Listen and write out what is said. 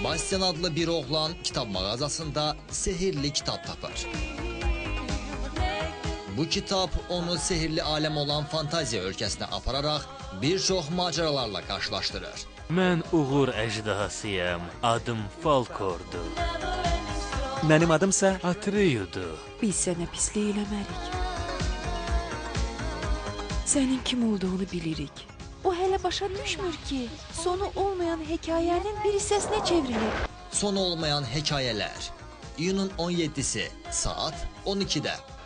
Bastian adlı bir oğlan kitab mağazasında sehirli kitap tapar. Bu kitap onu sehirli alem olan fantaziya ölkəsinə apararaq bir çox macəralarla qarşılaşdırır. Mən uğur əjdahasıyam, adım Falkordur. Mənim adımsa Atreyudur. Biz sənə pislik eləmərik. Sənin kim olduğunu bilirik. O hələ başa düşmür ki, sonu olmayan hekayənin bir hissəsinə çevrilir. Sonu olmayan hekayələr. İyunun 17-si saat 12-də.